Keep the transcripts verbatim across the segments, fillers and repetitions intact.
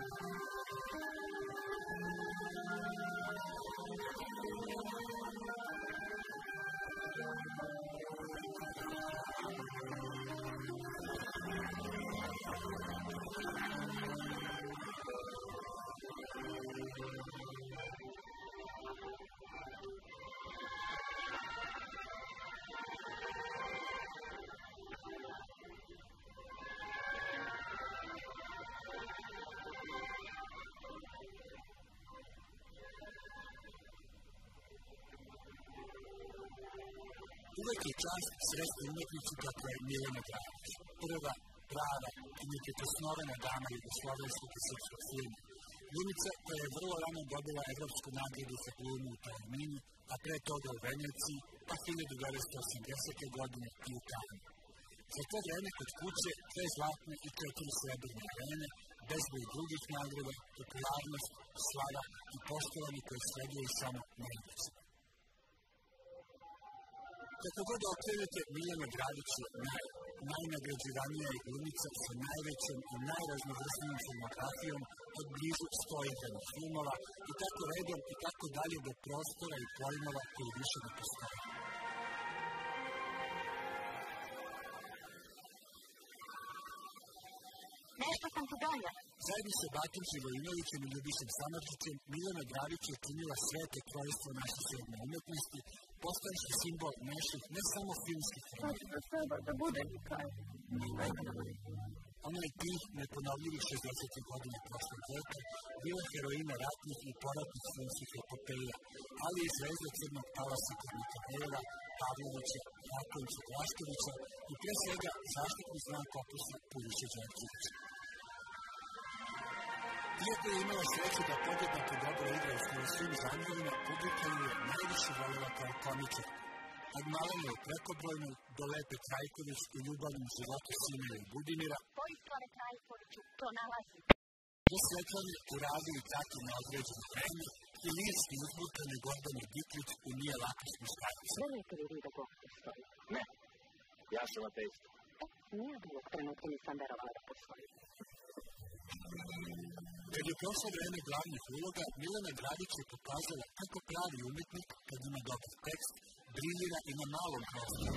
Uvek je čast sresti umetnicu kakva je Milena Dragić, prva, prava i neprikosnovena dama jugoslovenskog i srpskog filma. Glumica koja je vrlo rano dobila evropsku nagradu za glumu u Taorminu, a pre toga u Veneciji, pa hiljadu devetsto osamdesete. godine i u Cannesu. Za to vreme kod kuće dve zlatne i četiri srebrne arene, bezbroj drugih nagrada, popularnost, slava i poštovanje koje sleduje samo najveće. Kako god okrenete, Milena Dragić je naj, najnagrađivanija je glumica sa najvećom i najraznovrsnijom filmografijom od blizu sto izdanih filmova i tako redom i tako dalje do prostora i pojmova koji više ne postoje. Nešto sam ti donio. Zajedno sa Batom Živojinovićem i Ljubišem Samardžićem, Milena Dragić je činila svete trojstvo naše srednje umetnosti, postavši simbol naših ne samo filmskih filmova. To treba da bude nikad. Ona je tih neponovljivih šezdesetih godina prošlog veka bila heroina ratnih i poratnih filmskih epopeja, ali i zvezda Crnog talasa kod Mikaleva, Pavlovića, Rakovića, Vlaškovića i pre svega zaštitni znak opusa Puriše Đorđevića. Iako je imala sreću da podjednako dobro igra u svim žanrovima, publika ju je najviše voljela kao komičarku. Od Malene je Prekobrojnu do Lepe Trajković u ljubavnom životu Sine i Budimira. Vojislave Trajkoviću, to nalazi. Do Svetlane u radu i taki na određeno vreme i lirski uzburkane Gordane Diklić u Nije lako s muškaricom. Verujete li vi da Bog postoji? Ne, ja sam ateista. E, nije ovog trenutka nisam verovala da postoji. Kad je prošlo vreme glavnih uloga, Milena Dragić je pokazala kako pravi umetnik, kad ima dobar tekst, briljira i na malom prostoru.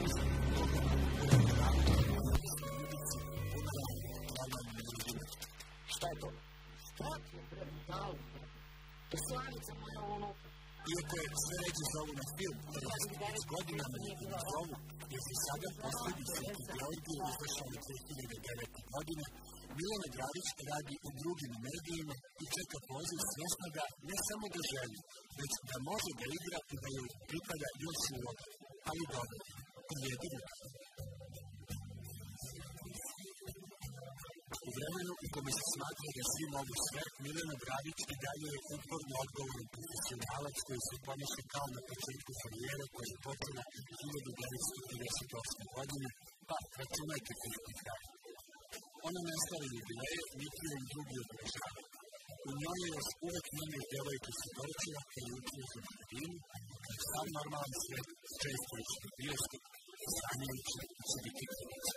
Šta je to? Šta je pred davom? To slanica moja unuka. Iako je sve ređe zovu na film, s godinama je na zovu, jer se sada posljednji Sveti Georgije izašao u dve hiljade devete. godine, Milena Dragić radi u drugim medijima i čeka poziv svjesno da ne samo da želi, već da može da igra i da joj pripada još uloga, ali dobro, jedino. U vremenu u kome se smatra da svi mogu sve, Milena Dragić i dalje je uporno odgovoran profesionalac koji se ponaša kao na početku karijere koja je počela hiljadu devetsto trideset osme. godine, pa računajte krizni kraj. Ona ne slavi jubileje, niti joj drugi obeležavaju. U njoj je još uvek njene djevojke Sidorčeva koja je učila za Marinu, kao sam normalan svet s često išli bijoskop, sanjajući i će biti krivica.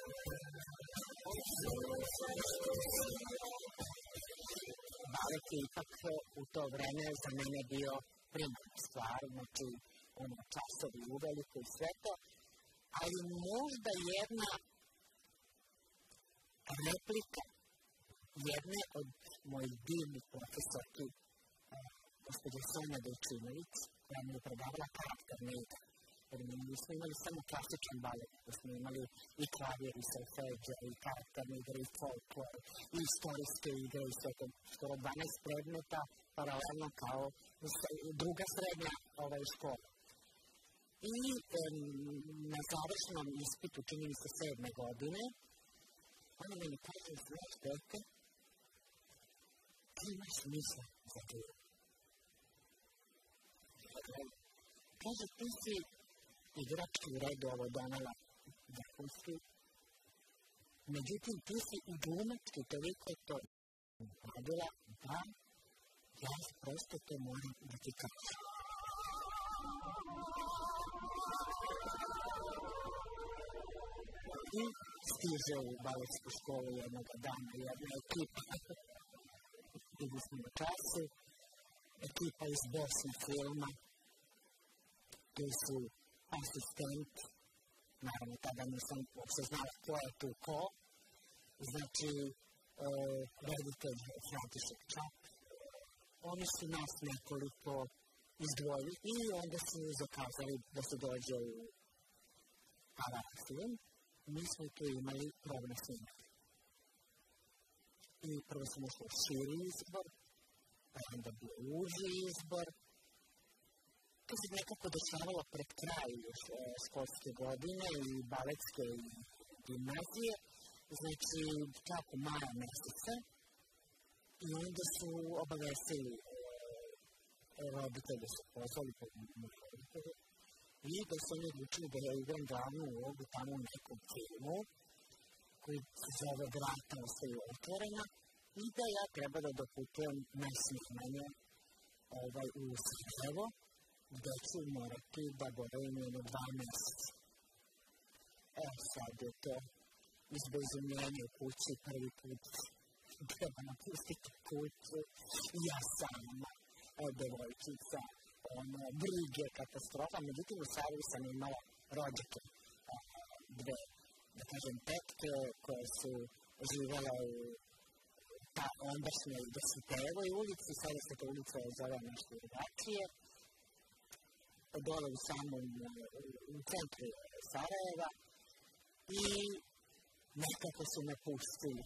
Balet je ipak u to vreme za mene bio primarna stvar, znači ono časovi uveliko i sve to, ali možda jedna replika jedne od mojih divnih profesorki, gospođe Sonja Dojčinović, koja mi je predavala karakterne igre. Jer mi nismo imali samo klasičan balet, da smo imali i klavir, i solfeđe, i karakterne igre, i folklor, i istorijske igre, i sve to, skoro dvanaest predmeta, paralelno kao druga srednja ovaj, škola. I em, na završenom ispitu, čini mi se sedme godine, ona mi kaže, znaš, dete, ti imaš smisla za to. Kaže, ti si igrački u redu ovo donela vrhunski, međutim, ti si i glumački toliko to radila, da ja prosto to moram da ti kažem. I stiže u baletsku školu jednog dana jedna ekipa stigli smo na času. Ekipa iz Bosne filma, tu su asistenti, naravno tada nisam uopšte znala ko je tu ko, znači uh, reditelj František Čap. Oni su nas nekoliko izdvojili i onda su zakazali da se dođe u Paravak-film. Mi smo tu imali probne snimke. I prvo smo ušli u širi izbor, pa je onda bio uži izbor. To se nekako dešavalo pred kraj još školske godine i baletske i gimnazije, znači kako maja meseca. I onda su obavestili roditelji su pozvali po roditelju i da su oni odlučili da ja igram glavnu ulogu tamo u nekom filmu koji se zove Vrata ostaju otvorena i da ja treba da doputujem na snimanje ovaj, u Sarajevo, gde ću morati da boravim jedno dva meseca. E, sad je to izbezumljenje u kući prvi put. Treba napustiti kuću i ja sama, devojčica, ono, brige, katastrofa. Međutim, u Sarajevu sam imala rođake, dve, da kažem, tetke koje su živjela u ta ondašnjoj Dositejevoj ulici, sada se ta ulica zove nešto drugačije, dole u samom, u centru Sarajeva i nekako su me pustili.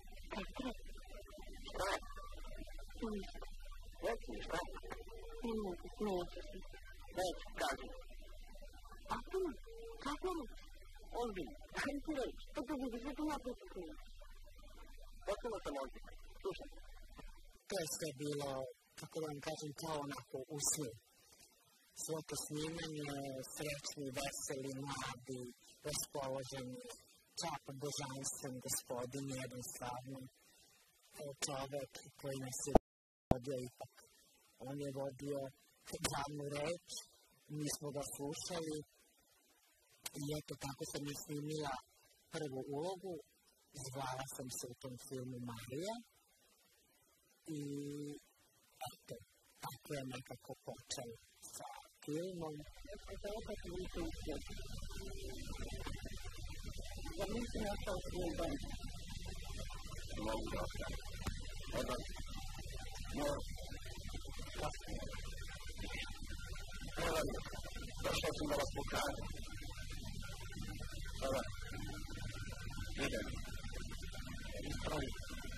Reći, šta? Nemojte, smijete se. Reći, kaži. A tu, kako je? Ozbilj, daj ti reći. To to vidiš, da ti napravo snimati. Potpuno sam ozbilj. Slušaj. To je sve bilo, kako da vam kažem, kao onako u snu. Svo to snimanje, srećni, veseli, mladi, raspoloženi, čak božanstven gospodin, jedan stvarno čovek koji nas je vodio ipak. On je vodio glavnu reč, mi smo ga slušali i eto tako sam je snimila prvu ulogu, zvala sam se u tom filmu Marija i eto, tako je nekako počelo sa filmom. Eto, opet vidite u svijetu. Da nisam ostao svoj dom. Mogu da ostavim. Odam. No, kasnije. Evo, došao sam da vas pokažem. Sada, idem. Ispravi.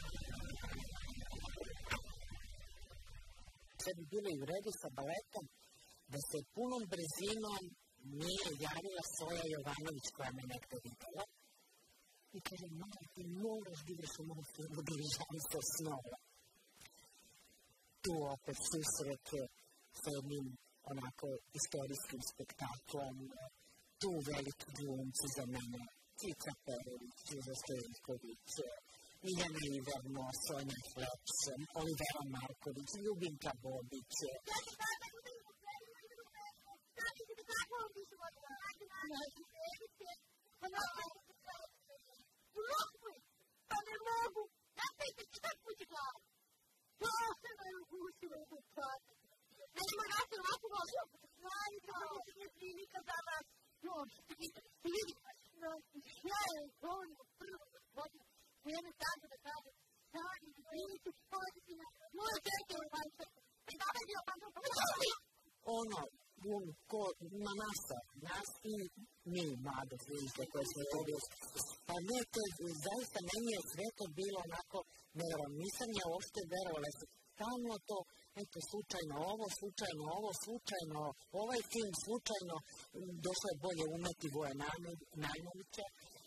Sve bi bilo i u redu sa baletom, da se punom brzinom nije javila Soja Jovanović koja me nekada videla. I kaže, Mara, ti moraš da igraš u mom filmu Dirižanstvo snova. Tu opet susrete sa jednim onako istorijskim spektaklom, tu veliki glumci za mene, Cica Perović, Đuza Stojković, Miljana Iverno, Sonja Fleč, Olivera Marković, Ljubinka Bobić. Pa ne mogu, napravite četvrku ti glavu. To se me ugusilo u kućati. Nećemo rati ovako možemo. Znali kao da je prilika za vas. Još, ti vidi, ja je govorio prvo gospodin, vreme tako da kažem, stani, vidite, hoditi na moje čerke u vančeku. I dama je bio pančeku, pa mi ono, bum, ko, na nasa, nas i mi, mlade zvižde koje smo to bili. Pa ne, to zaista meni je sve to bilo onako, ne verujem, nisam ja uopšte verovala se. Stalno to, eto, slučajno ovo, slučajno ovo, slučajno ovaj film, slučajno došlo je bolje umeti Voja Najmovića.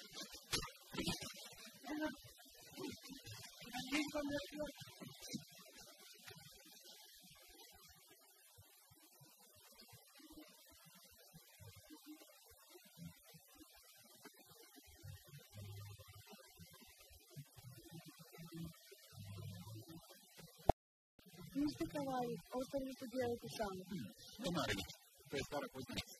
Niste kavali, ostali se dijeliti sami. Ne Marinić, to je stara poznanica.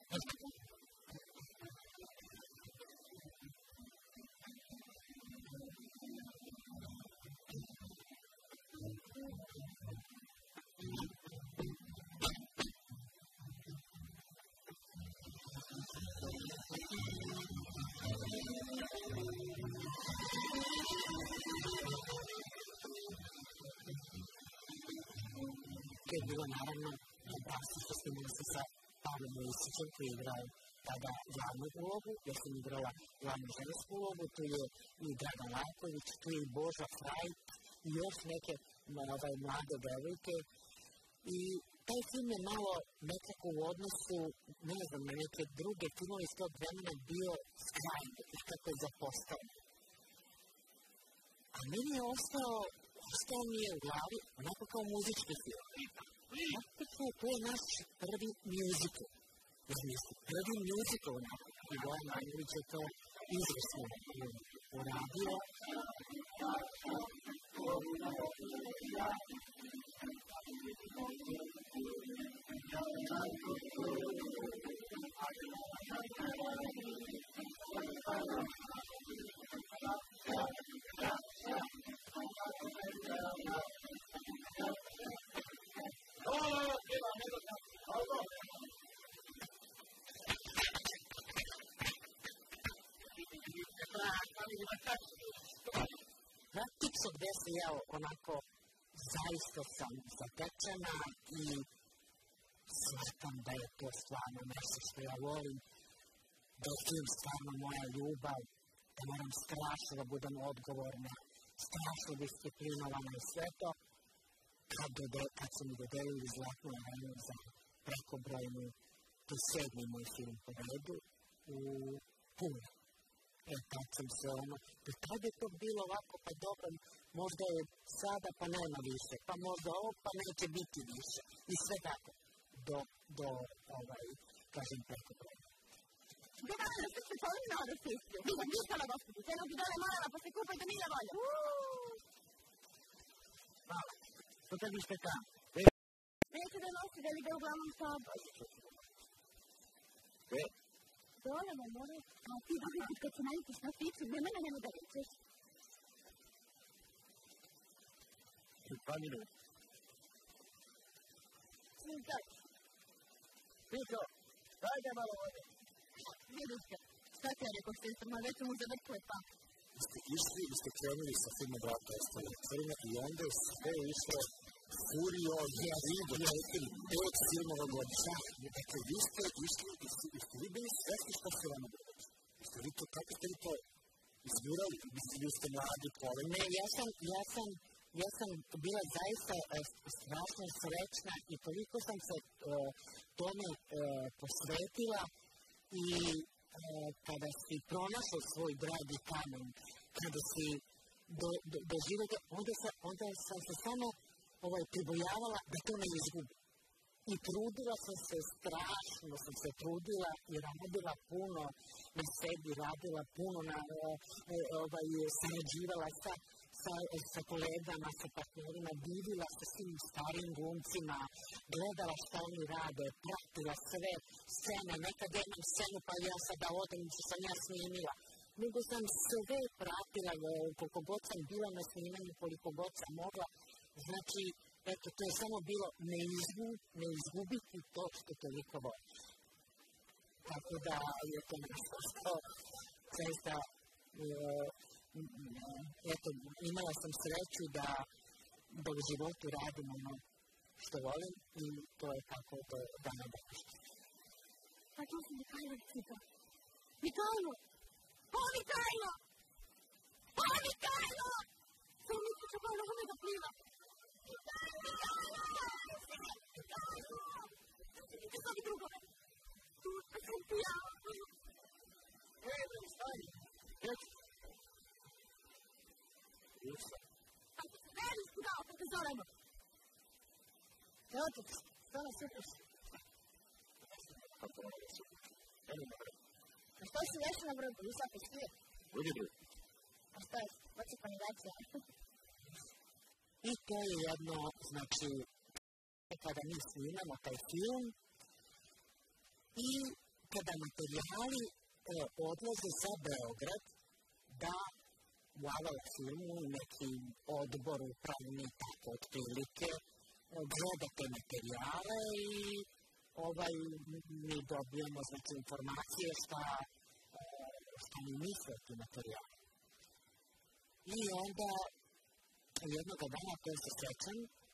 To je bilo naravno bratstvo što snimili se sa Pavlom Lisićem koji je igrao tada glavnu ulogu, ja sam igrala glavnu žensku ulogu, tu je i Dragan Lajković, tu je i Boža Frajt i još neke ovaj, mlade devojke. I taj film je malo nekako u odnosu, ne znam, na neke druge filmove iz tog vremena bio skrajen, nekako je zapostavljen. A meni je ostao, ostao mi je u glavi onako kao muzički film. Praktično to je naš prvi muzikal. Znači, prvi muzikal onako. I Bojan Manjelić je to izvrsno uradio. Praktično gde se ja onako zaista sam zatečena i shvatam da je to stvarno nešto što ja volim, da je film stvarno moja ljubav, da moram strašno da budem odgovorna, strašno disciplinovana i sve to, kad, dode, kad su mi dodelili Zlatnu arenu za prekobrojnu, to je sedmi moj film po redu, u Puli. E, tad sam se ono, do tada je to bilo ovako, pa dobro, možda je sada, pa nema više, pa možda ovo, pa neće biti više. I sve tako, do, do, ovaj, kažem, preko broja. Dobar, da ste se čovjek na odu sestru. Nisam nikala, gospodu, cena bi dole morala, pa se kupaj do mila volja. Hvala. Što tebi ste tam? Neće da nosi, da li ga uglavnom soba. Gde? Dole ne mora, a ti drugi kad se nalitiš na fiću, ne mene nema da ličeš. Pa minuta. Slikaj. Piko, dajte malo vode. Vidiš ga, šta ti je rekao sestra, ma već mu zavrkuje pa. Vi ste išli i ste krenuli sa filmom Vrata ostale otvorene i onda je sve išlo Furio, ja vidim, ja vidim, pet filmova godišnja. Dakle, vi ste išli i ste vi bili svesni šta se vama događa. Jeste vi to, kako ste vi to izgurali? Vi ste mladi, polovni? Ne, ja sam, ja sam, ja sam bila zaista uh, strašno srećna i toliko sam se uh, tome uh, posvetila i uh, kada si pronašao svoj dragi kamen, kada si do, do, doživio, onda, onda sam se samo ovaj, pribojavala da to ne izgubi. I trudila sam se, strašno sam se trudila i radila puno na sebi, radila puno na, ovaj, sarađivala sa, sa, sa kolegama, sa partnerima, divila sa svim starim glumcima, gledala šta oni rade, pratila sve scene, nekad jednom scenu pa ja sada odem što sam ja snimila. Nego sam sve pratila, koliko god sam bila na snimanju, koliko god sam mogla. Znači, eto, to je samo bilo ne, izgu, ne izgubiti to što toliko voliš. Tako da je to nešto što zaista, e, eto, imala sam sreću da, da u životu radim ono što volim i to je kako to dana današnja. Pa to su Mikajlo cita. Mikajlo! O, Mikajlo! O, Mikajlo! Samo misli ću kao nohome da pliva. Ti sobi drugove. Tu sam ti ja. Evo, stani. Reći. Jusa. A ti se veliš kudao kad te zovemo. Ne otac, stano supiš. Kako ono da supiš? Eno dobro. A što si vešao na brodu? Usa poštije. Budi drugi. A što je? Hoće panivacija. I to je jedno, znači, kada mi snimamo taj film i kada materijali e, odlaze za Beograd da u Avala filmu neki odbor upravni tako otprilike gleda te materijale i ovaj, mi dobijemo znači, informacije šta, šta mi misle ti materijali. I onda jednoga dana, to se srećam,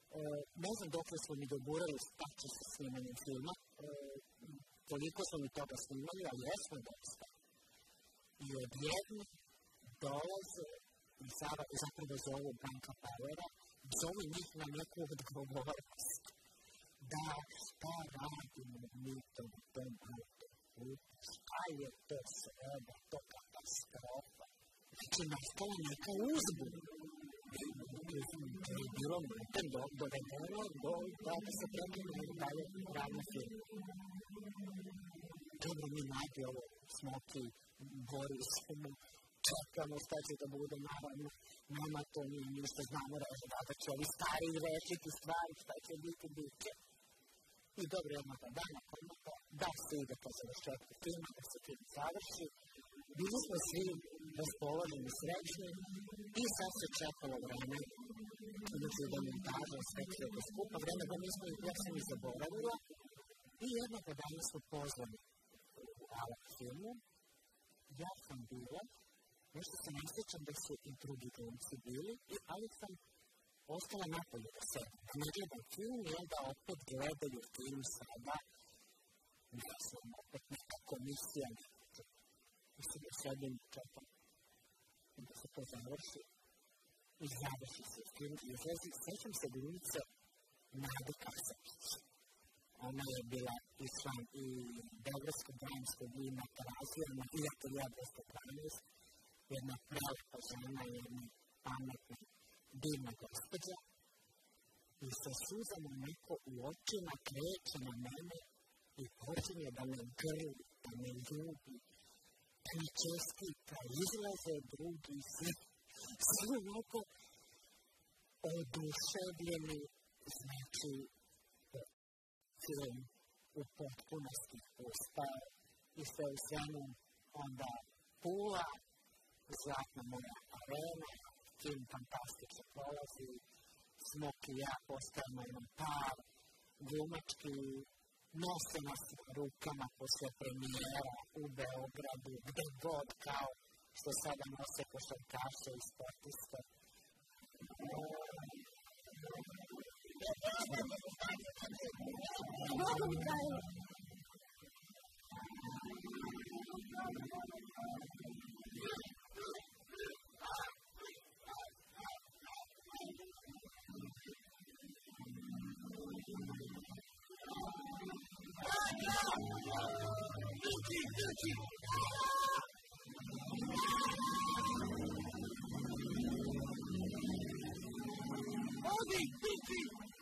Ne znam dok smo mi dogurali šta će se snimanjem filma, toliko smo mi toga snimali, ali jesmo dosta. I odjedno dolaze i zapravo zovu Branka Pavlera, zovu njih na neku odgovornost. Da, šta radimo mi to u tom autoputu, šta je to sreda, to katastrofa. Znači, nastala neka uzbuna. To je bilo metem dovedeno do toga se prekine dalje radno film. Dobro, mi najbi ovo Smoki, Borisimo, čekamo šta će da bude, naravno, nama to nije ništa, znamo režiti, da će ovi stariji rešiti stvari, šta će biti, biti. I dobro, jednog dana komata, da se ide po završetku filma, da se film završi. Bili smo svi raspoloženi, srećni i sad se čekalo vreme, znači da montaža, sve sve skupa, vreme da nismo ih jesam i zaboravila. I jednog dana smo pozvani u Alak filmu. Ja sam bila, nešto se ne sjećam da su i drugi glumci bili, ali sam ostala napolje da se ne gledam film, jer da opet gledaju film sada, ne znam, opet neka komisija, mislim da sedim i čekam da se to završi. I završi se film i izlazi, sjećam se glumice Nade Kasapić. Ona je bila i član i Beogradskog dramskog i na Terazijama i Atelija dvesta dvanaest, jedna prelepa žena, jedna pametna, divna gospođa. I sa suzama neko u očima kreće na mene i počinje da me grli, da me ljubi, da mi čestika, izlaze drugi, svi, svi onako oduševljeni, znači, film u potpunosti uspao i sve u svemu onda Pula, Zlatna moja arena, film fantastično prolazi, Smoki i ja postajemo jedan par, glumački nose nas rukama posle premijera u Beogradu, gde god kao što sada nose košarkaše i sportiste. Mogu mi Kajlo? Luki, Luki! Odi, Luki!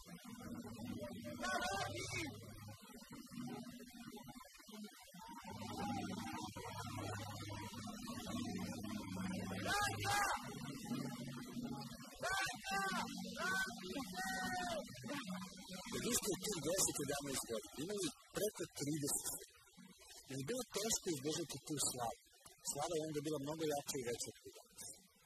Vi ste u tih deset jedanaest godina imali preko trideset. Je bilo teško izdržati tu slavu. Slava je onda bila mnogo jača i veća od danas.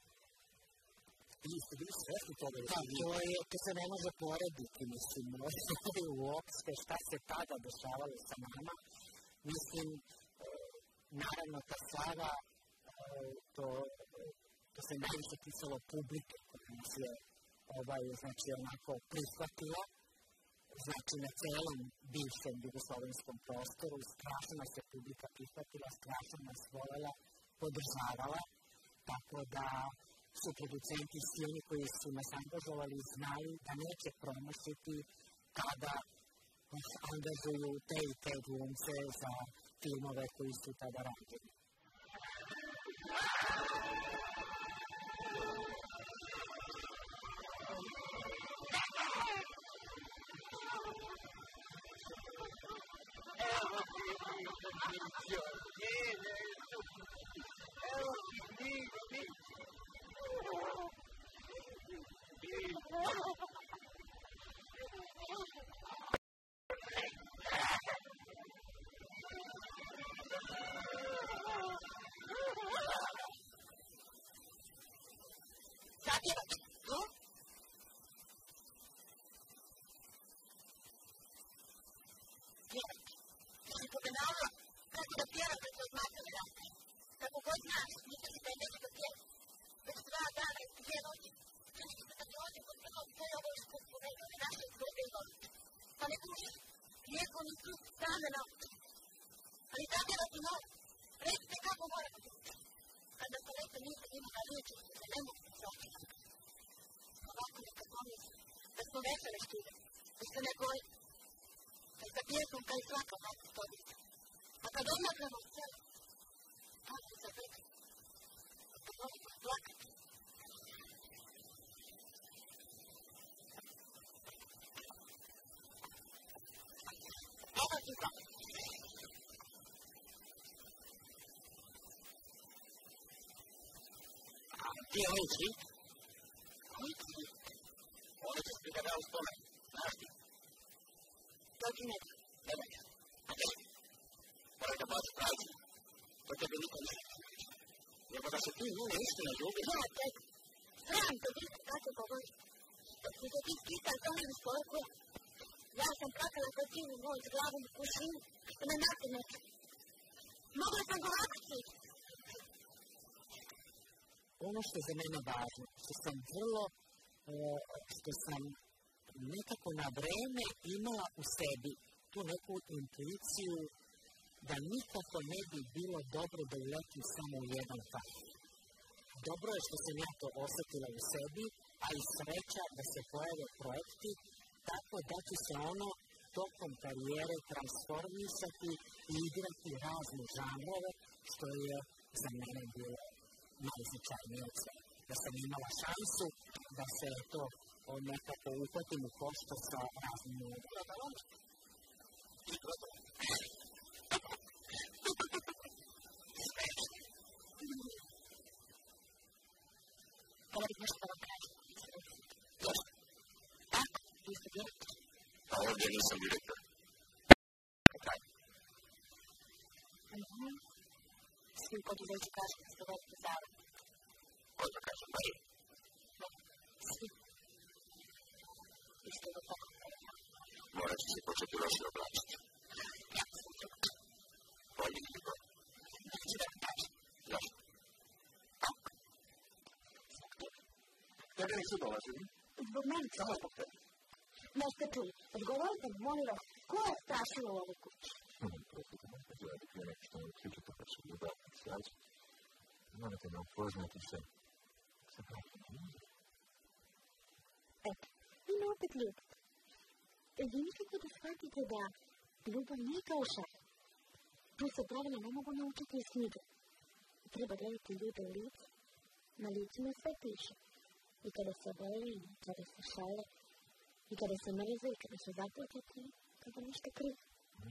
I ste bili svesni toga. Da, to je, to se ne može porediti, mislim, uopšte šta se tada dešavalo sa nama. Mislim, naravno, ta slava, to, to se najviše pisalo publike, koja nas je ovaj, znači, onako prihvatila. Znači, na celom bivšem jugoslovenskom prostoru strašno nas je publika prihvatila, strašno nas volela, podržavala, tako da su producenti svi oni koji su nas angažovali znali da neće promašiti kada angažuju te i te glumce za filmove koji su tada radili. Thank you. ne kuši. Nijekom iz tu strane nauči. Ali zavjerati novo. Recite kako morate biti. Kada se rekli nisam imala riječi, da ne mogu se začeti. Ovako neka pomisli, da smo večere štide, da se ne boji. Da sa pjesmom kaj svaka vas stodica. A kad odmaknemo sve, kako se veka, da možemo plakati. Evo ti to. Ti je ovaj cvit? Koji cvit? Ono će se kada u spomen. Znaš ti? Dođi neki. Nemoj ja. A te? Moraj da baci pravicu. To tebe nikom ne znači. Jer da se ti njene istina ljubi. Ja, tebe. Sram te biti tako govori. Dok mi te ti skita i tome mi spolako. Ja sam plakala kod ti u moj s glavom u kušinu. Što me natimete. Mogla sam govoriti. Ono što je za mene važno, što sam vrlo, što sam nekako na vreme imala u sebi tu neku intuiciju da nikako ne bi bilo dobro da uletim samo u jedan fah. Dobro je što sam ja to osjetila u sebi, a i sreća da se pojave projekti, tako da ću se ono tokom karijere transformisati i igrati razne žanrove, što je za mene bilo najznačajnije od sve. Da sam imala šansu da se to nekako uhvatim u košta sa raznim udrugama. I gotovo. Kada bih nešto da vam kažem? Zašto? Tako, vi ste direktor. Pa ovdje nisam direktor. Kaj? Mhm. Svi u poduzeću kažu da ste veliki zavod. Ko to kaže? Mari? Ne, svi. Vi ste do toga. Morat ću se početi loše oblačiti. Jako sam čuo. Bolje ili bolje? Neću da vam kažem. Zašto? Tako. Tebe nisu dolazili? Zbog mene. Samo zbog tebe. Možete čuli. Odgovorite mi, molim vas, ko je strašio u ovu kuću? Gledajte prije nego što mi pričate pa ću dodati svađu. Morate me upoznati se sa pravom. Eto, vi me opet ljubite. Vi mislite da shvatite da ljubav nije kao šar. Tu se pravila ne mogu naučiti iz knjige. Treba gledati ljude u lice. Na licima sve piše. I kada se vole, i kada se šale, i kada se mrze, i kada su zaplaćati, kada ništa krivo.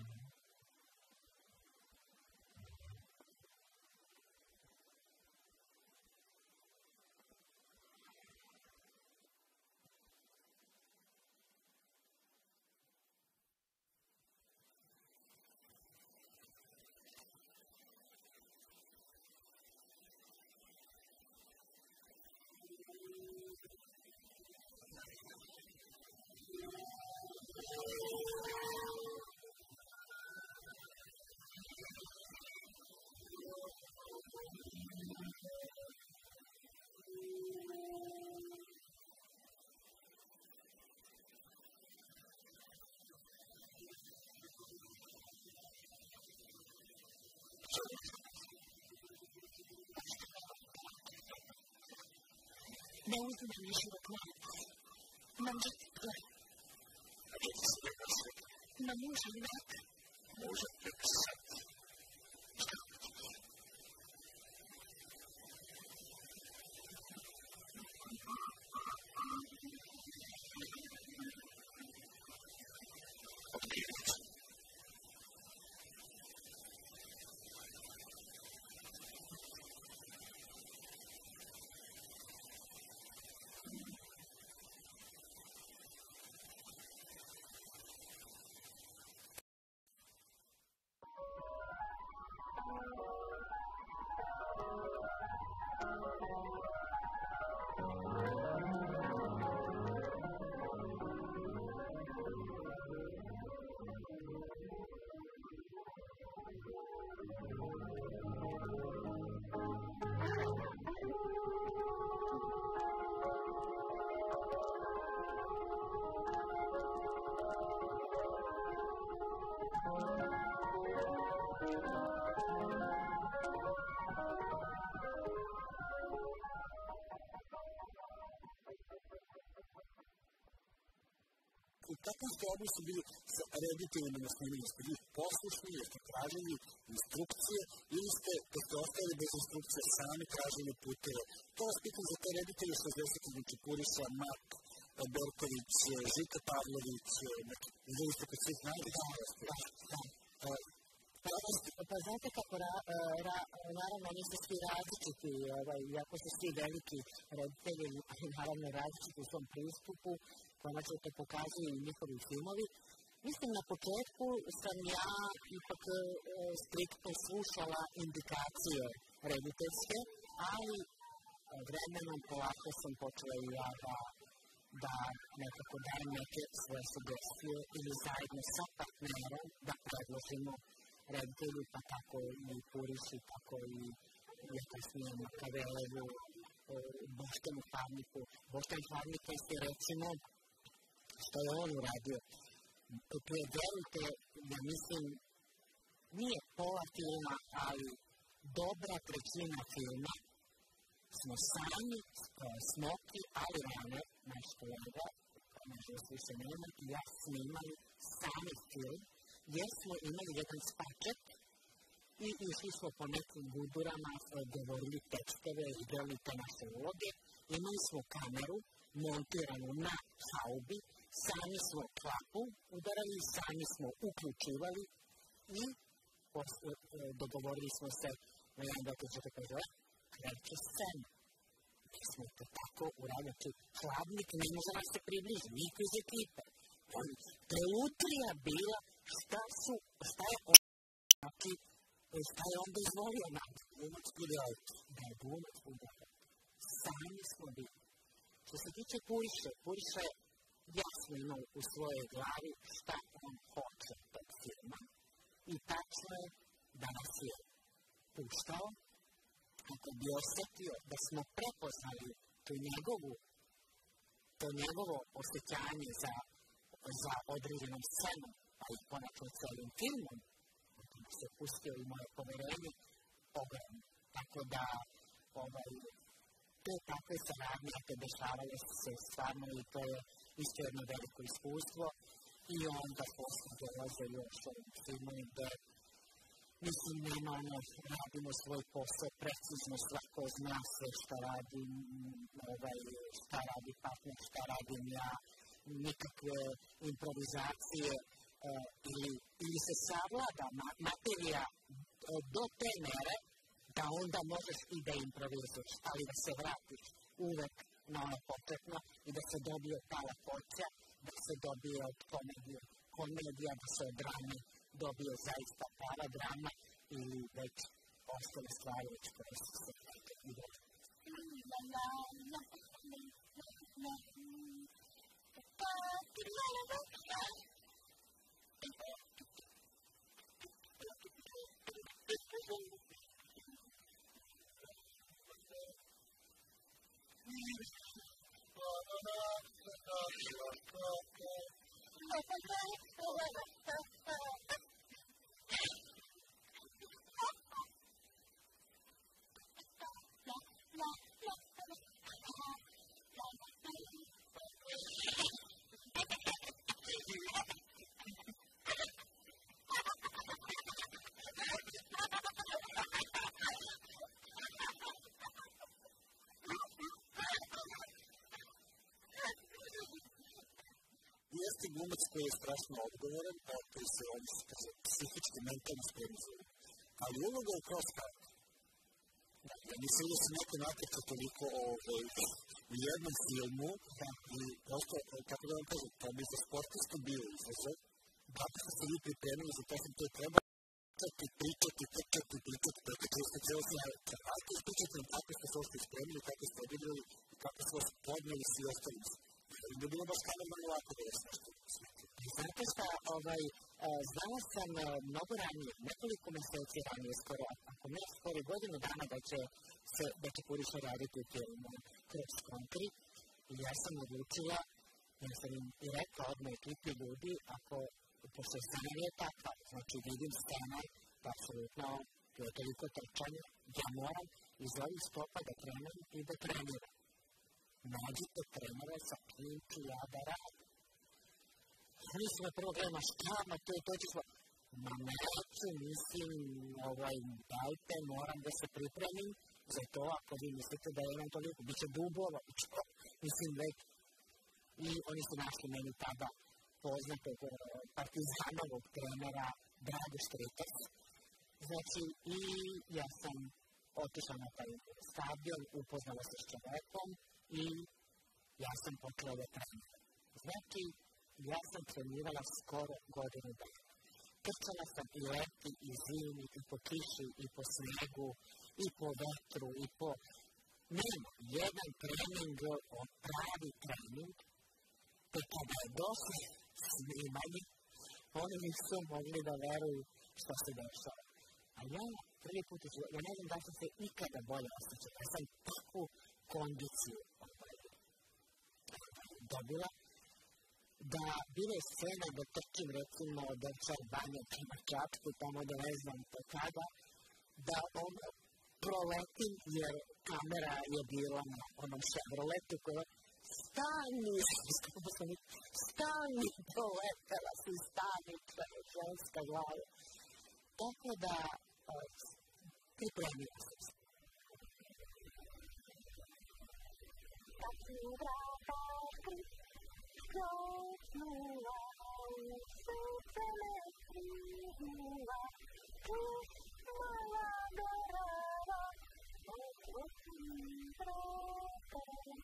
Ne uzmem mi život novac. Imam djeti dvoje. A djeti se ne prose. Imam muža i meta. Muža tek sad. Otkrivnicu. I kakvi ste odnosi bili sa rediteljima na snimanju? Ste bili poslušni, jeste tražili instrukcije ili ste, kad ste ostali bez instrukcije, sami tražili puteve? To vas pitam za te reditelje šezdesetih, znači Puriša, Mak, Berković, Žika Pavlović, znači, izveli ste kod svih najvećih. Pa znate kako, naravno, oni su svi različiti, iako su svi veliki reditelji, naravno različiti u svom pristupu, konačno to pokazuju i njihovi filmovi. Mislim, na početku sam ja ipak striktno slušala indikacije rediteljske, ali vremenom polako sam počela i ja da nekako dajem neke svoje sugestije ili zajedno sa partnerom da predložimo reditelju, pa tako i Puriši, tako i ja kasnije Makavelevu, Boštanu Hladniku. Boštan Hladnik jeste, recimo, što je on uradio. Prije verujte, ja mislim, nije pola filma, ali dobra trećina filma smo sami, Smoki, ali Rane, naš kolega, nažalost više nema, i ja snimali sami film, jer smo imali jedan spačet i išli smo po nekim gudurama, govorili tekstove, igrali te naše uloge, imali smo kameru montiranu na haubi, sami smo klapu udarali, sami smo uključivali i dogovorili smo se na jedan dokađe da kaže, kreće scena. Mi smo to tako uradili, Hladnik ne može da se približi, niko iz ekipe. To je lutrija bila šta su, šta je on, znači, šta je onda izvolio nam, glumac budajte. Da je glumac budajte. Sami smo bili. Što se tiče Puriše, Puriša je jasno imao u svojoj glavi šta on hoće tog filma i tačno je da nas je puštao kako bi osjetio da smo prepoznali tu njegovu, to njegovo osjećanje za, za određenom scenom, pa i konačno celim filmom, kako se pustio i moje poverenje, ogromno. Tako da, ovaj, te takve saradnje te dešavale se stvarno i to je isto jedno veliko iskustvo i onda posle dolaze još ovim filmom gde mislim, nema ono, radimo svoj posao, precizno svako zna sve šta radi, ovaj, šta radi partner, šta radim ja, nikakve improvizacije uh, ili, ili se savlada ma, materija uh, do te mere da onda možeš i da improvizuješ, ali da se vratiš uvek na ono početno i da se dobije ta lakoća, da se dobije od komedije, komedija, da se od drame dobije zaista prava drama ili već ostale stvari već koje su se igrali. Jeste glumac koji je strašno odgovoran, koji se on psihički, mentalno spremni za ulogu. Ali uloga je kao skak. Dakle, mislim da se neko natrka toliko u jednom filmu i prosto, kako da vam kažem, to bi za sportistu bio izazov. Kako ste se vi pripremili, za to sam to treba pričati, pričati, pričati, pričati, pričati, ste cijelo sve. Kako ispričati nam kako ste se ošte spremili, kako ste odigrali i kako ste vas podneli svi ostali. Da bilo baš kada malo lako da vas nešto slike. Znate šta, ovaj, znala sam mnogo ranije, nekoliko meseci ranije, skoro, ako ne, skoro godinu dana da će se, da će Puriša raditi u filmu Cross Country i ja sam odlučila, ja sam im i rekla odmah ekipi ljudi, ako pošto scena je takva, znači vidim scena, da apsolutno je toliko trčanje, ja moram iz ovih stopa da trenem i da treniram. Nađite trenere sa kim ću ja da radim. mislimo prvo gledamo šta, ma to je to ćemo. Ma neću, mislim, ovaj, dajte, moram da se pripremim za to, ako vi mislite da imam toliko, bit će dubova, mislim, već. I oni su našli meni tada poznatog partizanovog trenera Drago Štritac. Znači, i ja sam otišla na taj stadion, upoznala se s čovekom i ja sam počela da treniram. Znači, ja sam trenirala skoro godinu dana. Trčala sam i leti, i zimi, i po kiši, i po snegu, i po vetru, i po... Nema jedan trening, pravi trening, te kada je došlo snimanje, oni nisu mogli da veruju što se dešava. A ja prvi put, ja ne znam da sam se ikada bolje osjećala. Ja sam takvu kondiciju dobila, da bilo je scena da trčim recimo od Ovčar Banje prema Čačku, tamo da ne znam to kada, da ono proletim, jer kamera je bila na onom Chevroletu koja stani, stani, proletela si, stani, ženska glava. Tako da pripremila sam se. Kad si vrata skopnula, srce me skrivila, moja gorava, otvorim vrata.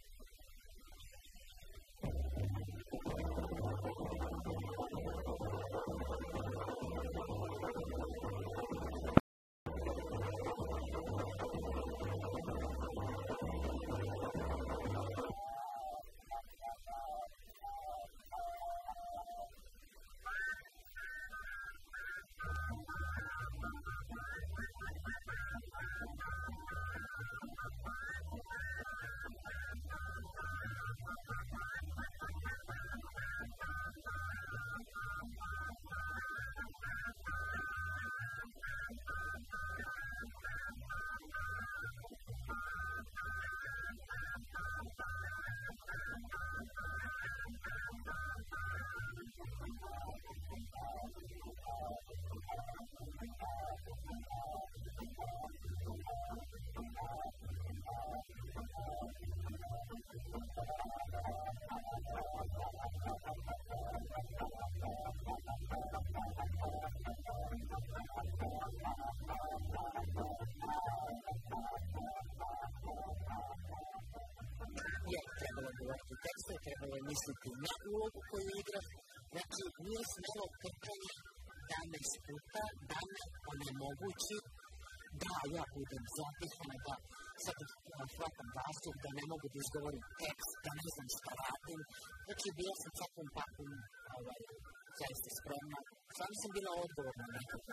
Trebalo govoriti tekste, trebalo je misliti na ulogu koju igraš. Znači, nije smelo trčanje da me sputa, da me onemogući, da ja budem zapisana, da sad hvatam vazduh, da ne mogu da izgovorim tekst, da ne znam šta radim. Znači, bila sam svakom pakom zaista spremna. Samo sam bila odgovorna nekako.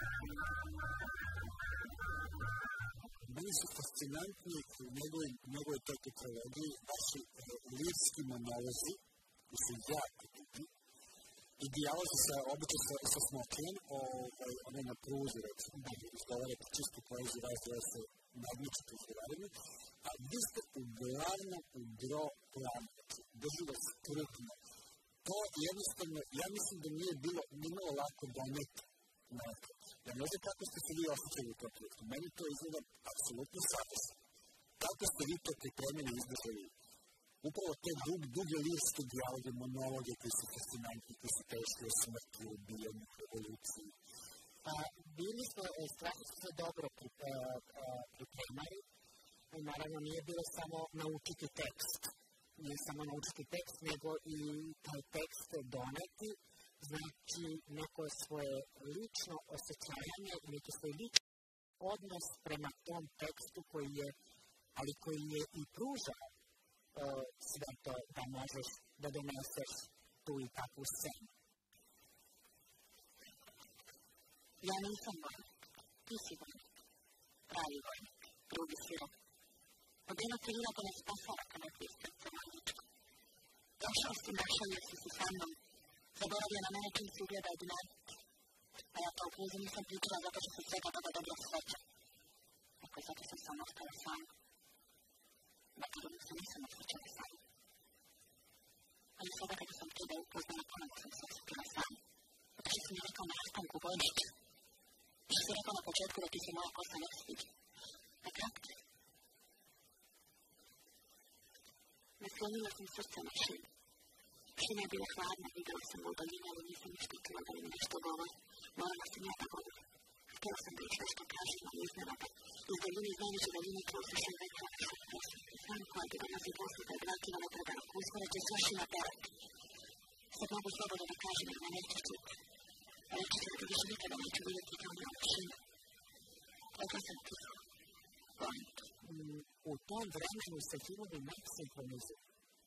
Bili su fascinantni u njegovoj toj tetralogiji vaši lirski monolozi, koji su jako dugi, i dijalozi sa obično sa Smoklijem, onaj na pruzi, recimo, da izgovarate čistu poeziju, razdjela se nadničite izgovaranje, a vi ste uglavnom u gro planu, drži vas krupno. To jednostavno, ja mislim da nije bilo nimalo lako doneti nekako. Ja ne znam kako ste se vi osjećali u tom projektu. Meni to izgleda apsolutno savjesno. Kako ste vi to pripremili i izdržali? Upravo te dug, duge lirske dijaloge, monologe koji su fascinantni, koji su teški o smrti, o ubijanju, revoluciji. Bili smo, strašno smo se dobro pripremali. Naravno, nije bilo samo naučiti tekst. Nije samo naučiti tekst, nego i taj tekst doneti. Znači, neko svoje lično osjećanje, neki svoj lični odnos prema tom tekstu koji je, ali koji je i pružao uh, sve to da možeš da doneseš tu i takvu scenu. Ja nisam vojnik, ti si vojnik, pravi vojnik, drugi sirot. Od jednog trenirata nas spasala kada ti je srce vojničko. Došao si, našao si si sa mnom. Zaboravio na mene čim si ugledao dinamit. A ja to u krizi nisam pričala zato što se svega toga dobro sreća. Dakle, zato sam samo ostala sama. Dakle, se nisam osjećala sama. Ali sada kada sam tebe upoznala, ponovno sam se osjećala sama. Božić. Ja sam rekla na početku da ti se moja kosa ne sviđa. Pa kako ti? Naslonila sam srce na šinu. Šina je bila hladna, videla sam u daljini, ali nisam ništa čula da mi nešto govori. Morala sam ja da govorim. Htjela sam da još nešto kažem, ali iznenada. Iz daljine znajući daljine čuo se šina rekla na šinu pesmu. Znam koja ti dolazi posle da je dva kilometra daleko. Uskoro će sva šina perati. Sad mogu slobodno da kažem, jer me neće čuti. Reći se da više nikada neću vidjeti kao na šinu. Rekla sam ti. Volim te. U tom vremenu se filmovi najsinhronizuju.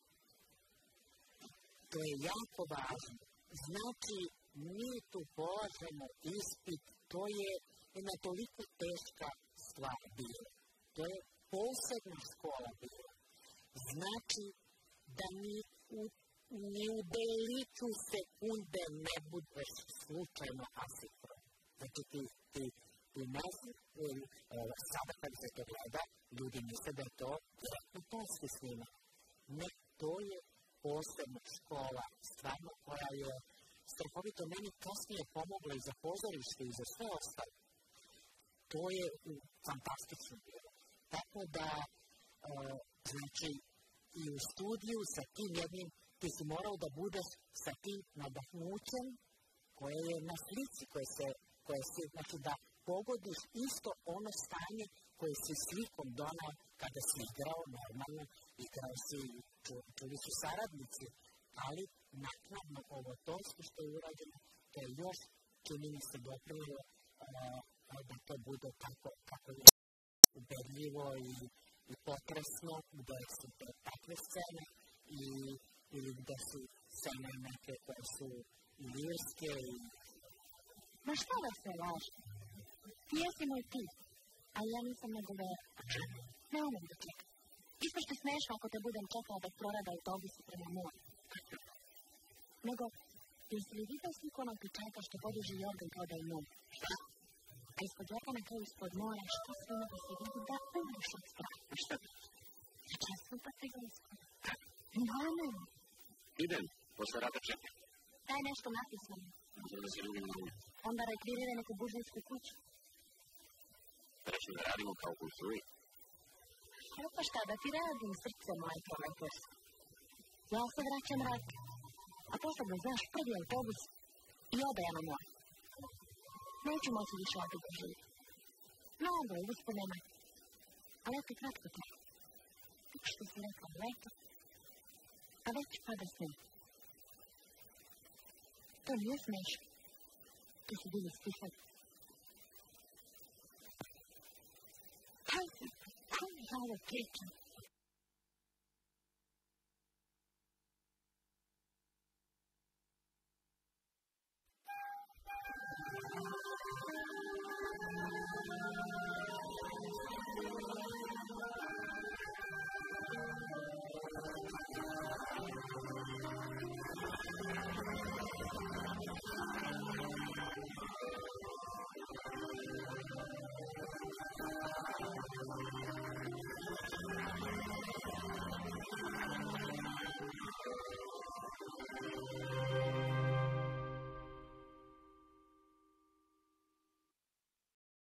To je jako važno. Znači, mi tu polažemo ispit, to je jedna toliko teška stvar bila. To je posebna škola bila. Znači, da mi u, ni u deliću sekunde ne budeš slučajno asifron. Znači, ti, ti, ti ne znaš, sada kad se to gleda, ljudi misle da je to direktno posti snima. Ne, to je posebna škola, stvarno koja je strahovito meni kasnije pomogla i za pozorište i za sve ostalo. To je fantastično bilo. Tako da, e, znači, i u studiju sa tim jednim, ti si morao da budeš sa tim nadahnućem koje je na slici, koje se, koje se, znači da pogodiš isto ono stanje koje si slikom donao kada si igrao normalno, igrao si, ču, čuli su saradnici, ali naknadno ovo tonsko što je urađeno, to je još čini mi se doprinilo da to bude tako kako je ubedljivo i, i potresno, gde su to takve scene i, ili gde su scene neke koje su i lirske i... Ma šta da se laže? Ti jesi moj ti, a ja nisam nego vera. Ne umem da čekam. Isto što smešno ako te budem čekala da prorada autobusu prema moru. Nego, jesi li vidio sliku onog pečata što podiže Jordan kao da je nov? Šta? A ispod Jordana kao ispod mora, što sve da se vidi da umreš od straha. Šta? Ja časno pa te ga iskoro. Naravno. Idem, posle rada čekam. Daj nešto napisano. Možda da se ljubim na ulicu. Onda rekviriraj neku buržijsku kuću. Treći da radimo kao kulturi. Evo pa šta, da ti radim srce moje proletos. Ja se vraćam rad. A posle da znaš prvi autobus i odaja na more. Neću moći više ovdje da živim. Mnogo je uspomena. Ali eto kratko traje. Što si rekao, leto. A već pada sneg. To nije smešno. To su bili stihovi. Kaj si, kaj mi ovo pričam?